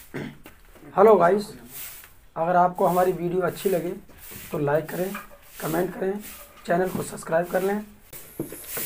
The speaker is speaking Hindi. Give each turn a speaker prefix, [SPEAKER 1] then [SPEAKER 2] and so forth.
[SPEAKER 1] हेलो गाइस, अगर आपको हमारी वीडियो अच्छी लगे तो लाइक करें, कमेंट करें, चैनल को सब्सक्राइब कर लें।